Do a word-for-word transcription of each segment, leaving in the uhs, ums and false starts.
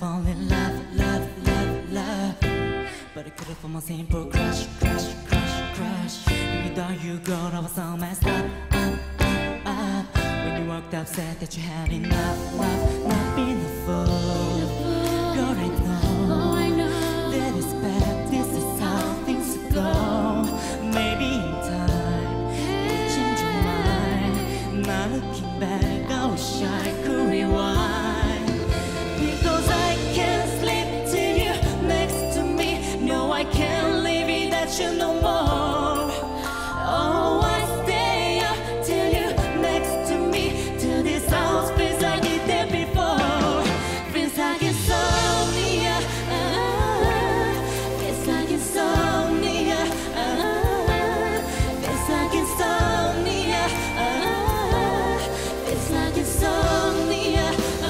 fall in love, love, love, love. But I couldn't for my simple crush, crush, crush, crush. Even though you got over so messed up, up, up, up. When you walked up, said that you had enough, enough, not been a fool. Girl, I know that it's bad, this is how things go. Maybe in time, you change your mind. Not looking back, I wish I could rewind. Because I can't sleep till you next to me. No, I can't live without you no more. Oh, I stay up till you next to me. Till this house feels like it did before. Feels like insomnia, ah, feels like insomnia, ah, feels like insomnia, ah, feels like insomnia.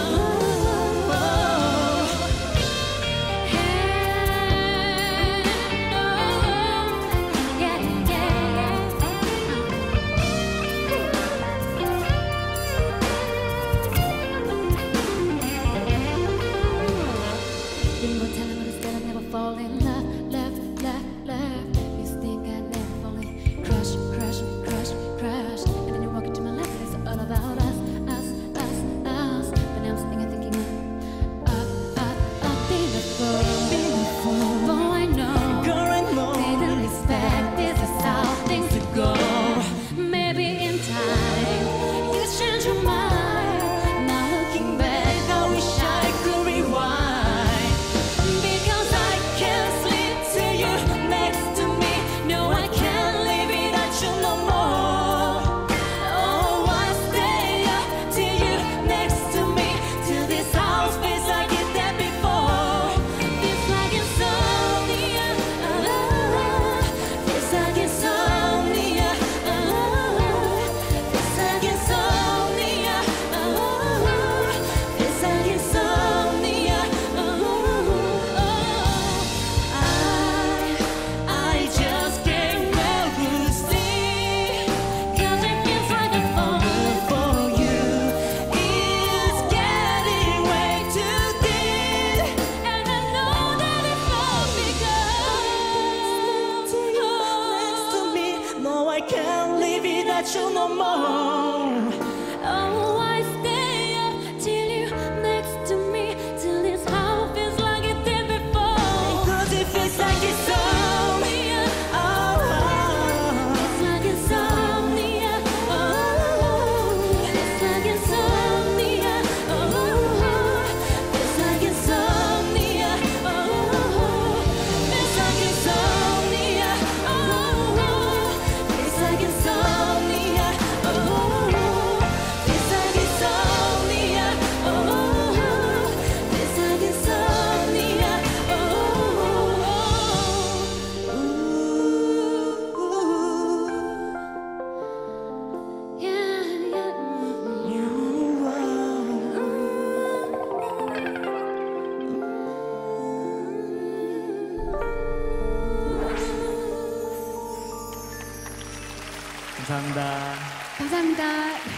Fall in love, love, love, love. You think I never fall in. Crush, crush, crush, crush. And then you walk into my life and it's all about us, us, us, us. But now I'm sitting and thinking up, up, up, beautiful, beautiful. Oh, I know, girl, I know. Didn't expect this is how things would go. Maybe in time you change your mind. Now looking back, I wish I could rewind. I can't live without you no more. Oh, I stay up till you next to me. Till this house feels like it did before. Cause it feels like insomnia. Oh, oh. It's like insomnia. Oh, it's like insomnia. Oh, it's like insomnia. Oh, it's like insomnia. Oh, it's like insomnia, oh, it's like insomnia, oh, it's like insomnia, oh, yeah, yeah, you 감사합니다. 감사합니다.